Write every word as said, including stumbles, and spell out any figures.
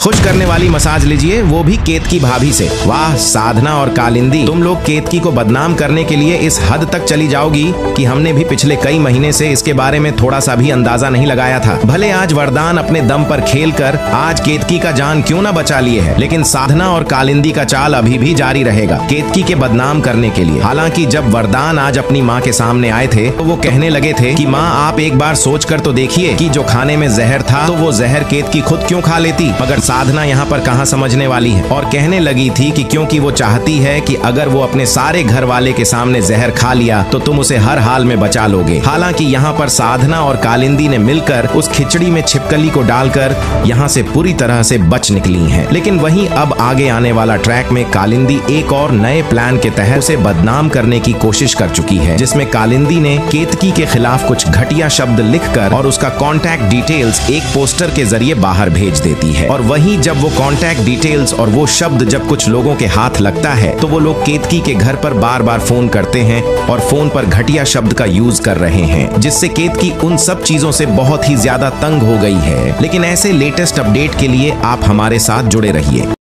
खुश करने वाली मसाज लीजिए, वो भी केतकी भाभी से। वाह साधना और कालिंदी, तुम लोग केतकी को बदनाम करने के लिए इस हद तक चली जाओगी कि हमने भी पिछले कई महीने से इसके बारे में थोड़ा सा भी अंदाजा नहीं लगाया था। भले आज वरदान अपने दम पर खेलकर आज केतकी का जान क्यों ना बचा लिए है, लेकिन साधना और कालिंदी का चाल अभी भी जारी रहेगा केतकी के बदनाम करने के लिए। हालांकि जब वरदान आज अपनी माँ के सामने आए थे तो वो कहने लगे थे कि माँ आप एक बार सोच कर तो देखिए कि जो खाने में जहर था तो वो जहर केतकी खुद क्यों खा लेती। मगर साधना यहाँ पर कहाँ समझने वाली है और कहने लगी थी कि क्योंकि वो चाहती है कि अगर वो अपने सारे घर वाले के सामने जहर खा लिया तो तुम उसे हर हाल में बचा लोगे। हालांकि यहाँ पर साधना और कालिंदी ने मिलकर उस खिचड़ी में छिपकली को डालकर यहाँ से पूरी तरह से बच निकली हैं। लेकिन वहीं अब आगे आने वाला ट्रैक में कालिंदी एक और नए प्लान के तहत उसे बदनाम करने की कोशिश कर चुकी है, जिसमें कालिंदी ने केतकी के खिलाफ कुछ घटिया शब्द लिखकर और उसका कॉन्टैक्ट डिटेल्स एक पोस्टर के जरिए बाहर भेज देती है। और वहीं जब वो कॉन्टैक्ट डिटेल्स और वो शब्द जब कुछ लोगों के हाथ लगता है तो वो लोग केतकी के घर पर बार बार फोन करते हैं और फोन पर घटिया शब्द का यूज कर रहे हैं, जिससे केतकी उन सब चीजों से बहुत ही ज्यादा तंग हो गई है। लेकिन ऐसे लेटेस्ट अपडेट के लिए आप हमारे साथ जुड़े रहिए।